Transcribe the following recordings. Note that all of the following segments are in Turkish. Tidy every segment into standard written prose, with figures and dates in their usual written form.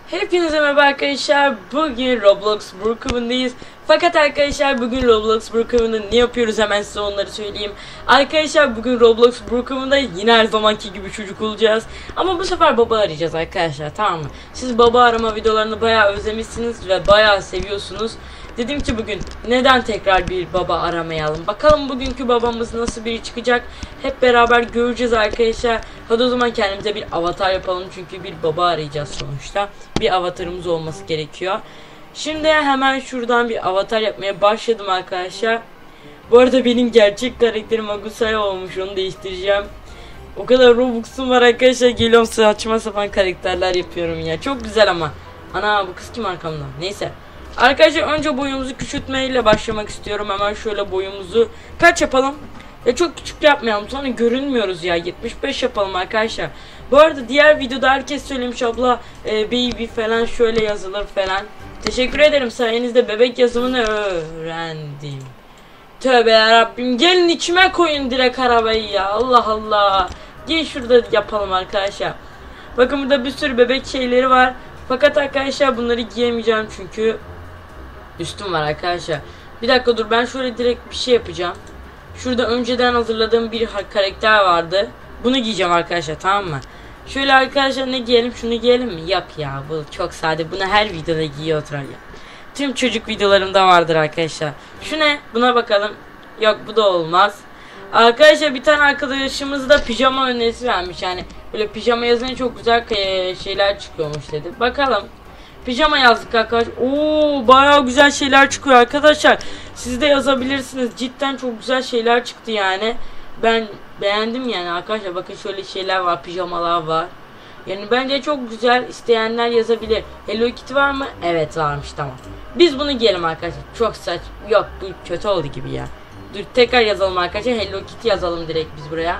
Hepinize merhaba arkadaşlar. Bugün Roblox Brookhaven'dayız. Fakat arkadaşlar bugün Roblox Brookhaven'da ne yapıyoruz, hemen size onları söyleyeyim. Arkadaşlar bugün Roblox Brookhaven'da yine her zamanki gibi çocuk olacağız. Ama bu sefer baba arayacağız arkadaşlar, tamam mı? Siz baba arama videolarını bayağı özlemişsiniz ve bayağı seviyorsunuz. Dedim ki bugün neden tekrar bir baba aramayalım. Bakalım bugünkü babamız nasıl biri çıkacak. Hep beraber göreceğiz arkadaşlar. Hadi o zaman kendimize bir avatar yapalım. Çünkü bir baba arayacağız sonuçta. Bir avatarımız olması gerekiyor. Şimdi hemen şuradan bir avatar yapmaya başladım arkadaşlar. Bu arada benim gerçek karakterim Agusaya olmuş. Onu değiştireceğim. O kadar Robux'um var arkadaşlar. Geliyorum saçma sapan karakterler yapıyorum ya. Çok güzel ama. Ana bu kız kim arkamda? Neyse. Arkadaşlar önce boyumuzu küçültmeyle başlamak istiyorum. Hemen şöyle boyumuzu kaç yapalım? Ya çok küçük yapmayalım, sonra görünmüyoruz ya. 75 yapalım arkadaşlar. Bu arada diğer videoda herkes söylemiş, abla baby falan şöyle yazılır falan. Teşekkür ederim, sayenizde bebek yazımını öğrendim. Tövbe yarabbim, gelin içime koyun direkt arabayı ya. Allah Allah. Gel şurada yapalım arkadaşlar. Bakın burada bir sürü bebek şeyleri var. Fakat arkadaşlar bunları giyemeyeceğim çünkü üstüm var arkadaşlar. Bir dakika dur, ben şöyle direkt bir şey yapacağım. Şurada önceden hazırladığım bir karakter vardı. Bunu giyeceğim arkadaşlar, tamam mı? Şöyle arkadaşlar ne giyelim, şunu giyelim mi? Yok ya, bu çok sade. Bunu her videoda giyiyor oturar ya. Tüm çocuk videolarımda vardır arkadaşlar. Şu ne? Buna bakalım. Yok, bu da olmaz. Arkadaşlar bir tane arkadaşımız da pijama önerisi vermiş. Yani böyle pijama yazınca çok güzel şeyler çıkıyormuş dedi. Bakalım. Pijama yazdık arkadaşlar. Oo, bayağı güzel şeyler çıkıyor arkadaşlar. Siz de yazabilirsiniz. Cidden çok güzel şeyler çıktı yani. Ben beğendim yani arkadaşlar. Bakın şöyle şeyler var, pijamalar var. Yani bence çok güzel. İsteyenler yazabilir. Hello Kitty var mı? Evet varmış, tamam. Biz bunu giyelim arkadaşlar. Çok saç. Yok, bu kötü oldu gibi ya. Dur tekrar yazalım arkadaşlar. Hello Kitty yazalım direkt biz buraya.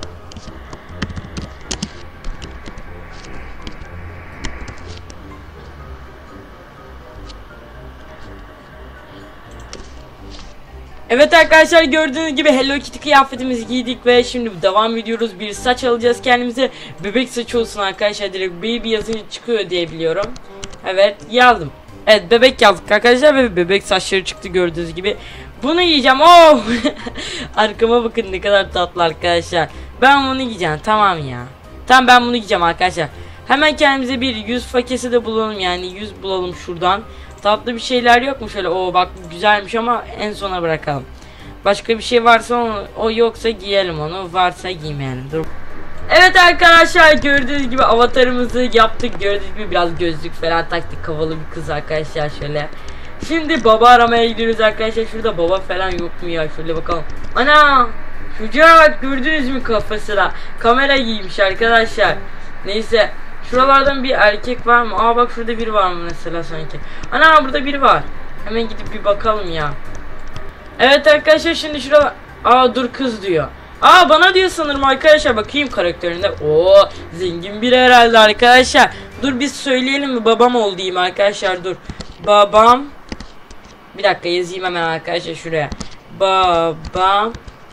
Evet arkadaşlar, gördüğünüz gibi Hello Kitty kıyafetimizi giydik ve şimdi devam ediyoruz. Bir saç alacağız kendimize. Bebek saçı olsun arkadaşlar, direkt baby yazınca çıkıyor diye biliyorum. Evet yazdım. Evet, bebek yazdık arkadaşlar ve bebek saçları çıktı gördüğünüz gibi. Bunu giyeceğim. Oh! Arkama bakın ne kadar tatlı arkadaşlar. Ben bunu giyeceğim, tamam ya. Tamam, ben bunu giyeceğim arkadaşlar. Hemen kendimize bir yüz fakesi de bulalım, yani yüz bulalım şuradan. Tatlı bir şeyler yok mu şöyle? O bak güzelmiş ama en sona bırakalım. Başka bir şey varsa o yoksa giyelim onu. Varsa giymeyelim. Dur. Evet arkadaşlar, gördüğünüz gibi avatarımızı yaptık. Gördüğünüz gibi biraz gözlük falan taktık. Havalı bir kız arkadaşlar şöyle. Şimdi baba aramaya gidiyoruz arkadaşlar. Şurada baba falan yok mu ya? Şöyle bakalım. Ana! Çocuğa gördünüz mü kafasına? Kamera giymiş arkadaşlar. Neyse. Şuralardan bir erkek var mı? Aa bak şurada biri var mı mesela sanki. Ana burada biri var. Hemen gidip bir bakalım ya. Evet arkadaşlar, şimdi şurada. Aa dur, kız diyor. Aa bana diyor sanırım arkadaşlar, bakayım karakterinde. Oo zengin biri herhalde arkadaşlar. Dur biz söyleyelim mi, babam ol diyeyim arkadaşlar, dur. Babam. Bir dakika yazayım hemen arkadaşlar şuraya. Babam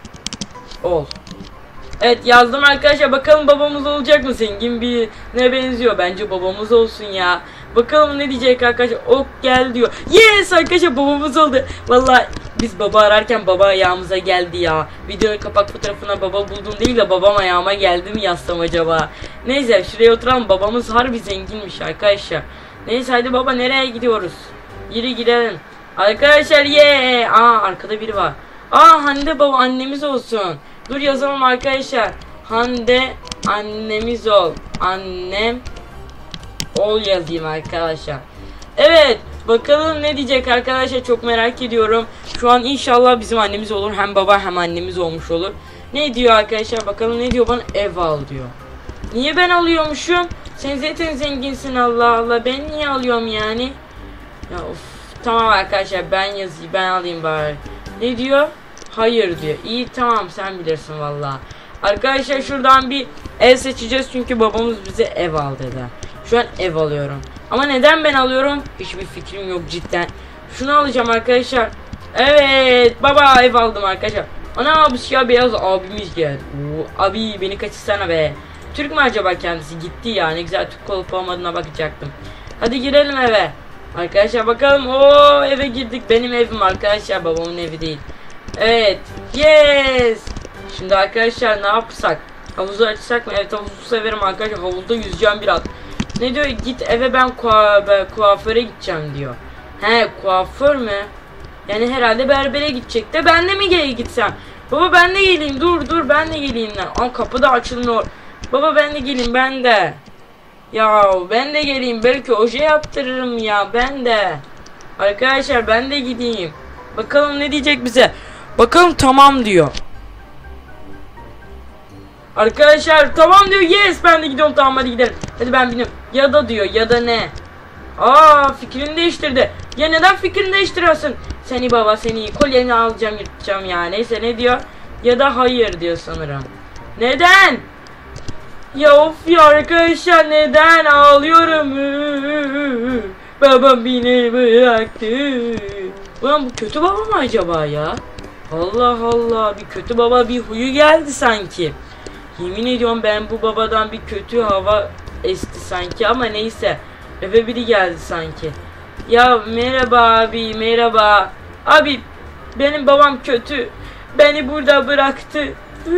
ol. Evet yazdım arkadaşlar, bakalım babamız olacak mı? Zengin bir ne benziyor, bence babamız olsun ya. Bakalım ne diyecek arkadaşlar. Ok gel diyor. Yes arkadaşlar, babamız oldu. Vallahi biz baba ararken baba ayağımıza geldi ya. Videonun kapak fotoğrafına baba buldum değil de babam ayağıma geldi mi yazsam acaba. Neyse şuraya oturalım, babamız harbi zenginmiş arkadaşlar. Neyse hadi baba, nereye gidiyoruz? Yürü gidelim. Arkadaşlar ye. Aa arkada biri var. Aa Hande baba annemiz olsun. Dur yazalım arkadaşlar. Hande annemiz ol. Annem ol yazayım arkadaşlar. Evet bakalım ne diyecek arkadaşlar, çok merak ediyorum. Şu an inşallah bizim annemiz olur. Hem baba hem annemiz olmuş olur. Ne diyor arkadaşlar, bakalım ne diyor bana? Ev al diyor. Niye ben alıyormuşum? Sen zaten zenginsin, Allah Allah. Ben niye alıyorum yani? Ya of. Tamam arkadaşlar, ben yazayım, ben alayım bari. Ne diyor? Hayır diyor. İyi tamam, sen bilirsin vallahi. Arkadaşlar şuradan bir ev seçeceğiz çünkü babamız bize ev al dedi. Şu an ev alıyorum. Ama neden ben alıyorum? Hiçbir fikrim yok cidden. Şunu alacağım arkadaşlar. Evet baba, ev aldım arkadaşlar. Ana bu siyah beyaz abimiz geldi. Oo, abi beni kaçırsana be. Türk mü acaba kendisi? Gitti ya, ne güzel Türk olup olmadığına bakacaktım. Hadi girelim eve. Arkadaşlar bakalım. O eve girdik. Benim evim arkadaşlar, babamın evi değil. Evet. Yes. Şimdi arkadaşlar ne yapsak? Havuzu açsak mı? Evet, havuzu severim arkadaşlar. Havuzda yüzeceğim biraz. Ne diyor? Git eve, ben kuaföre gideceğim diyor. He, kuaför mü? Yani herhalde berbere gidecek de ben de mi gitsem? Baba ben de geleyim. Dur ben de geleyim lan. Aa, kapı da açılmıyor. Baba ben de geleyim, ben de. Ya ben de geleyim, belki oje yaptırırım ya, ben de. Arkadaşlar ben de gideyim. Bakalım ne diyecek bize. Bakalım tamam diyor. Arkadaşlar tamam diyor. Yes, ben de gidiyorum, tamam hadi gidelim. Hadi ben biniyorum. Ya da diyor, ya da ne? Aa, fikrini değiştirdi. Ya neden fikrini değiştiriyorsun? Seni baba, seni kolyeni alacağım, yırtacağım ya. Neyse, ne diyor? Ya da hayır diyor sanırım. Neden? Ya of ya arkadaşlar, neden ağlıyorum? Babam beni bıraktı. Ulan bu kötü baba mı acaba ya? Allah Allah, bir kötü baba, bir huyu geldi sanki. Yemin ediyorum ben bu babadan bir kötü hava esti sanki, ama neyse. Eve biri geldi sanki. Ya merhaba abi, merhaba. Abi benim babam kötü. Beni burada bıraktı.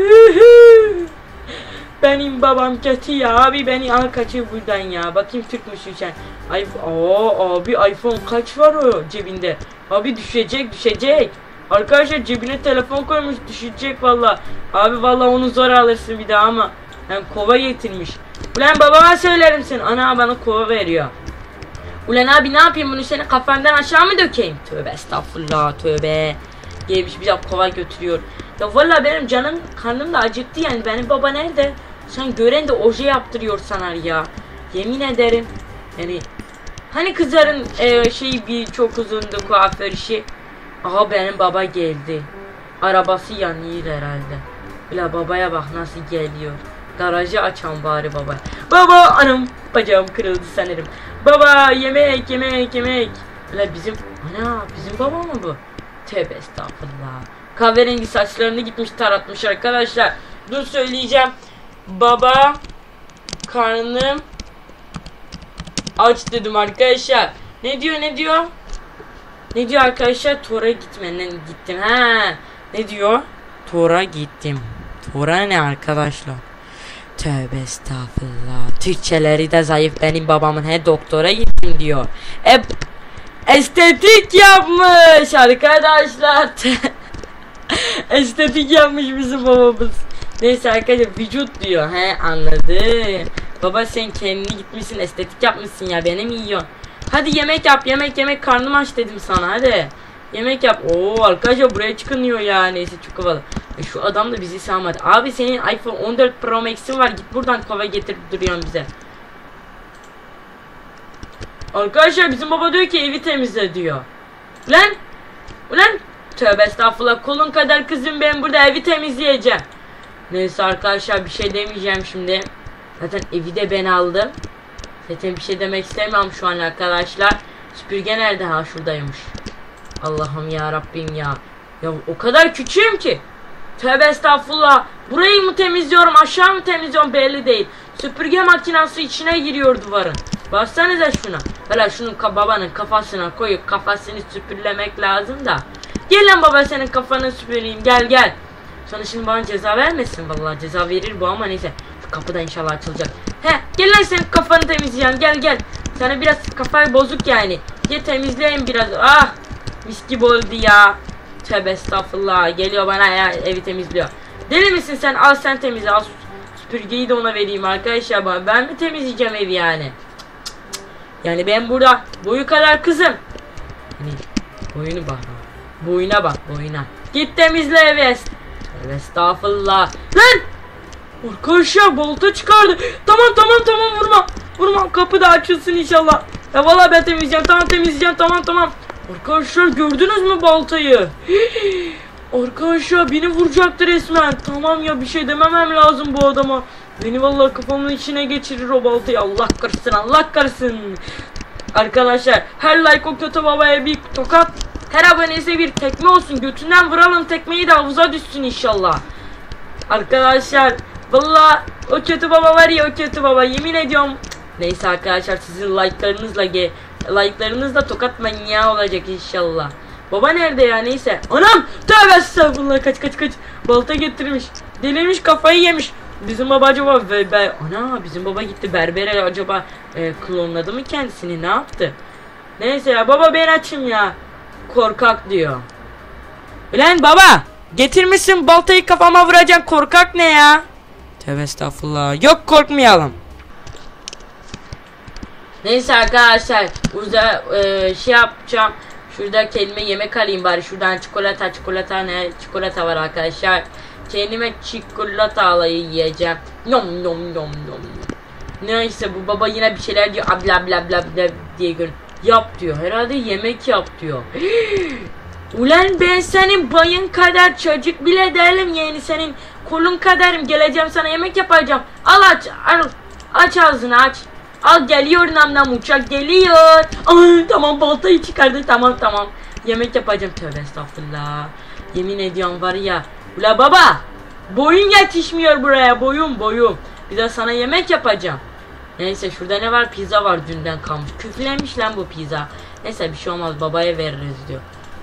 Benim babam kötü ya abi, beni al kaçır buradan ya. Bakayım Türk müsün sen? Abi iPhone kaç var o cebinde? Abi düşecek. Arkadaşlar cebine telefon koymuş, düşecek valla. Abi valla onu zor alırsın bir daha, ama hem kova getirmiş. Ulan babama söylerim sen. Ana bana kova veriyor. Ulan abi ne yapayım, bunu senin kafandan aşağı mı dökeyim? Tövbe estağfurullah, tövbe. Gelmiş bir de kova götürüyor. Ya valla benim karnım da acıktı yani. Benim baba nerede? Sen gören de oje yaptırıyor sanar ya. Yemin ederim. Yani hani kızların bir çok uzundu kuaför işi. Aha benim baba geldi. Arabası yanıyor herhalde. Ulan babaya bak nasıl geliyor. Garajı açan bari baba. Baba, anam bacağım kırıldı sanırım. Baba yemek. Ulan bizim baba mı bu? Tövbe estağfurullah. Kahverengi saçlarını gitmiş taratmış arkadaşlar. Dur söyleyeceğim. Baba, karnım aç dedim arkadaşlar. Ne diyor? Ne diyor arkadaşlar? Tora gittim. Ha. Ne diyor? Tora gittim. Tora ne arkadaşlar? Tövbe estağfurullah. Türkçeleri de zayıf benim babamın. He, doktora gittim diyor. Estetik yapmış arkadaşlar. Estetik yapmış bizim babamız. Neyse arkadaşlar, vücut diyor. He, anladım. Baba sen kendini gitmişsin, estetik yapmışsın ya, beni mi yiyorsun? Hadi yemek yap, yemek, karnım aç dedim sana, hadi. Yemek yap. Oo arkadaşlar, buraya çıkınıyor ya, neyse çok havalı. Şu adam da bizi sağmadı. Abi senin iPhone 14 Pro Max'in var, git buradan kova getirip duruyorsun bize. Arkadaşlar bizim baba diyor ki evi temizle diyor. Ulan tövbe estağfurullah, kolun kadar kızım, ben burada evi temizleyeceğim. Neyse arkadaşlar, bir şey demeyeceğim şimdi. Zaten evi de ben aldım. Zaten bir şey demek istemiyorum şu an arkadaşlar. Süpürge nerede? Ha, şuradaymış. Allah'ım ya Rabbim ya. Ya o kadar küçüğüm ki. Tövbe estağfurullah. Burayı mı temizliyorum, aşağı mı temizliyorum belli değil. Süpürge makinesi içine giriyor duvarın. Baksanıza şuna. Hala şunun babanın kafasına koyup kafasını süpürlemek lazım da. Gel lan baba, senin kafanı süpüreyim, gel. Sana şimdi bana ceza vermesin, vallahi ceza verir bu, ama neyse. Şu kapı da inşallah açılacak. He, gel lan, senin kafanı temizleyeceğim, gel. Sana biraz kafayı bozuk yani. Gel temizleyin biraz. Ah, mis gibi oldu ya. Tövbe estağfurullah, geliyor bana ya, evi temizliyor. Deli misin sen? Al sen temizle, al süpürgeyi de ona vereyim arkadaşlar bana. Ben mi temizleyeceğim evi yani? Yani ben burada boyu kadar kızım. Hani boyuna bak. Git temizle evi. Tövbe estağfurullah. Lan! Arkadaşlar bolta çıkardı. Tamam vurma. Kapı da açılsın inşallah. Ya vallahi ben temizleyeceğim. Tamam. Arkadaşlar gördünüz mü baltayı? Arkadaşlar beni vuracaktı resmen. Tamam ya, bir şey dememem lazım bu adama. Beni vallahi kafamın içine geçirir o baltayı. Allah kahretsin. Arkadaşlar her like o kötü babaya bir tokat, her aboneyse bir tekme olsun. Götünden vuralım tekmeyi de havuza düşsün inşallah. Arkadaşlar vallahi o kötü baba var ya, o kötü baba, yemin ediyorum Neyse arkadaşlar, sizin like'larınızla tokat manyağı olacak inşallah. Baba nerede ya? Neyse. Anam! Tövbe estağfurullah, kaç. Balta getirmiş. Delirmiş, kafayı yemiş. Bizim baba acaba ana bizim baba gitti berbere, acaba klonladı mı kendisini, ne yaptı? Neyse ya, baba ben açım ya. Korkak diyor. Ulan baba, getirmişsin baltayı, kafama vuracaksın, korkak ne ya? Tövbe estağfurullah. Yok, korkmayalım. Neyse arkadaşlar, burada şey yapacağım. Şurada kendime yemek alayım bari. Şuradan çikolata var arkadaşlar. Kendime çikolata alayım, yiyeceğim. Nom. Neyse, bu baba yine bir şeyler diyor. Abla diye gör. Yap diyor. Herhalde yemek yap diyor. Ulan ben senin bayın kadar çocuk bile değilim, yani senin kolun kadarım. Geleceğim sana yemek yapacağım. Al aç ağzını aç. Al, geliyor nam uçak geliyor. Ay, tamam, baltayı çıkardı, tamam. Yemek yapacağım, tövbe estağfurullah. Yemin ediyorum var ya. Ula baba, boyun yetişmiyor buraya, boyum. Bir de sana yemek yapacağım. Neyse, şurada ne var? Pizza var, dünden kalmış. Küflenmiş lan bu pizza. Neyse, bir şey olmaz, babaya veririz diyor.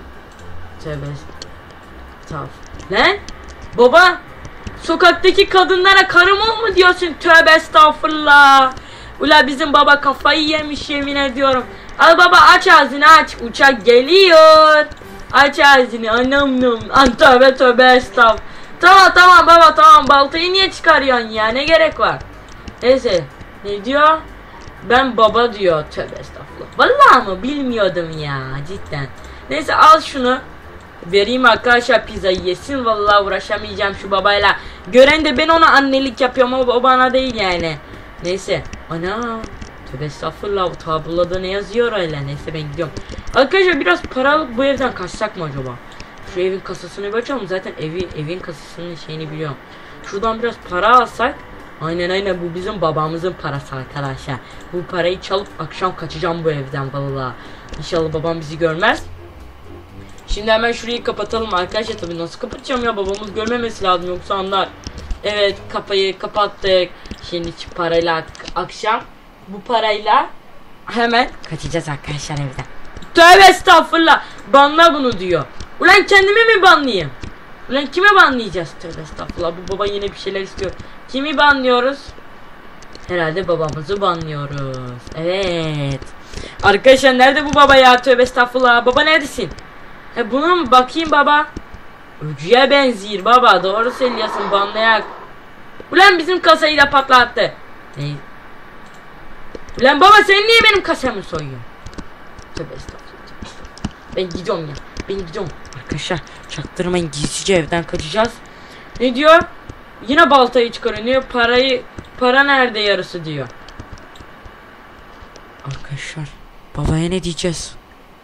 Tövbe estağfurullah. Lan baba, sokaktaki kadınlara karım ol mu diyorsun? Tövbe estağfurullah. Ula bizim baba kafayı yemiş, yemin ediyorum. Al baba, aç ağzını aç. Uçak geliyor. Aç ağzını, anam. Tövbe estağfurullah. Tamam baba, tamam, baltayı niye çıkarıyorsun ya, ne gerek var? Neyse, ne diyor? Ben baba diyor, tövbe estağfurullah. Vallahi mı, bilmiyordum ya cidden. Neyse, al şunu. Vereyim arkadaşlar, pizzayı yesin. Vallahi uğraşamayacağım şu babayla. Gören de ben ona annelik yapıyorum, o bana değil yani. Neyse, ana tövbe estağfurullah, bu tabloda ne yazıyor öyle? Neyse, ben gidiyorum. Arkadaşlar, biraz para alıp bu evden kaçsak mı acaba? Şu evin kasasını bakacağım, zaten evin kasasının şeyini biliyorum. Şuradan biraz para alsak. Aynen, bu bizim babamızın parası arkadaşlar. Bu parayı çalıp akşam kaçacağım bu evden vallahi. İnşallah babam bizi görmez. Şimdi hemen şurayı kapatalım arkadaşlar. Tabii nasıl kapatacağım ya, babamız görmemesi lazım yoksa anlar. Evet, kapıyı kapattık. Şimdi parayla akşam bu parayla hemen kaçacağız arkadaşlar evden. Tövbe estağfurullah, banla bunu diyor. Ulan kendimi mi banlayayım? Ulan kime banlayacağız? Tövbe estağfurullah, bu baba yine bir şeyler istiyor. Kimi banlıyoruz? Herhalde babamızı banlıyoruz. Evet. Arkadaşlar, nerede bu baba ya? Tövbe estağfurullah. Baba neredesin? Buna mı bakayım baba? Öcüye benziyor baba, doğru söylüyorsun, banlayak. Ulan bizim kasayı da patlattı. Ne? Ulan baba, sen niye benim kasamı soyuyorsun? Tövbe estağfurullah. Ben gidiyorum ya. Arkadaşlar, çaktırmayın, gizlice evden kaçacağız. Ne diyor? Yine baltayı çıkarıyor. Para nerede yarısı diyor. Arkadaşlar, babaya ne diyeceğiz?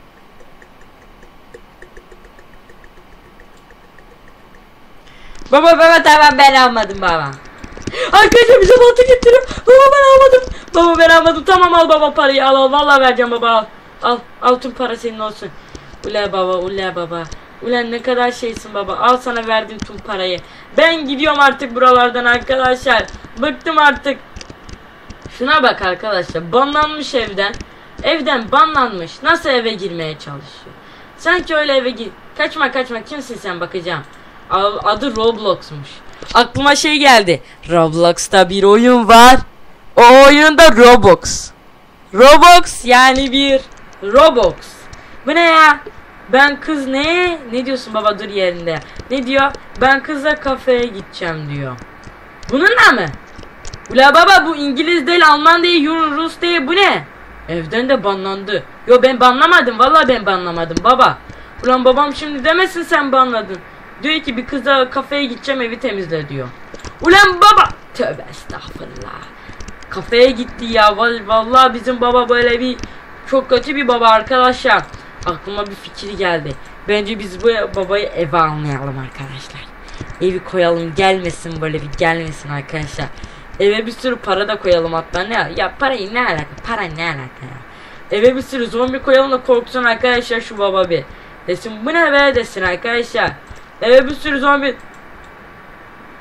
Baba tamam, ben almadım baba. Arkadaşlar, bize balta getiriyor. Baba ben almadım. Tamam, al baba parayı, al. Vallahi vereceğim baba, al. Al tüm para senin olsun. Ula baba. Ulan ne kadar şeysin baba. Al, sana verdim tüm parayı. Ben gidiyorum artık buralardan arkadaşlar. Bıktım artık. Şuna bak arkadaşlar. Banlanmış evden. Evden banlanmış. Nasıl eve girmeye çalışıyor? Sanki öyle eve gir. Kaçma. Kimsin sen, bakacağım. Adı Roblox'muş. Aklıma şey geldi. Roblox'ta bir oyun var. O oyunda Roblox. Roblox yani bir Roblox. Bu ne ya? Ben kız ne? Ne diyorsun baba, dur yerinde. Ne diyor? Ben kızla kafeye gideceğim diyor. Bununla mı? Ula baba, bu İngiliz değil, Alman değil, Rus değil, bu ne? Evden de banlandı. Yo, ben banlamadım, vallahi ben banlamadım baba. Ulan babam şimdi demesin sen banladın. Diyor ki bir kızla kafeye gideceğim, evi temizle diyor. Ulan baba, tövbe estağfurullah. Kafeye gitti ya, vallahi bizim baba böyle bir çok kötü bir baba arkadaşlar. Aklıma bir fikir geldi. Bence biz bu babayı eve almayalım arkadaşlar. Evi koyalım, gelmesin, böyle bir gelmesin arkadaşlar. Eve bir sürü para da koyalım hatta, ne ya, parayı ne alaka, para ne alaka ya. Eve bir sürü zombi koyalım da korksun arkadaşlar şu baba bir. Desin bu ne be, desin arkadaşlar. Eve bir sürü zombi.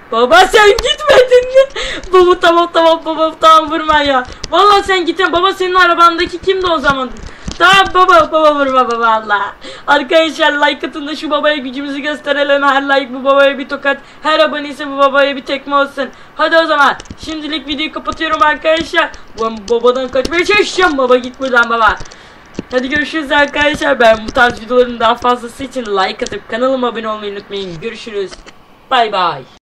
Baba sen gitmedin mi? Baba tamam baba tamam vurma ya. Vallahi sen gittin baba, senin arabandaki kimdi o zaman? Tamam baba vurma baba Allah. Arkadaşlar like atın da şu babaya gücümüzü gösterelim. Her like bu babaya bir tokat. Her abone ise bu babaya bir tekme olsun. Hadi o zaman şimdilik videoyu kapatıyorum arkadaşlar. Ben babadan kaçmaya çalışacağım. Baba git buradan baba. Hadi görüşürüz arkadaşlar. Ben bu tarz videoların daha fazlası için like atıp kanalıma abone olmayı unutmayın. Görüşürüz. Bay bay.